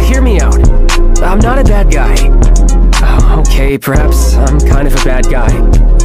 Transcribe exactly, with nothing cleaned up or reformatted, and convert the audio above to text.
hear me out. I'm not a bad guy. Oh, okay, perhaps I'm kind of a bad guy.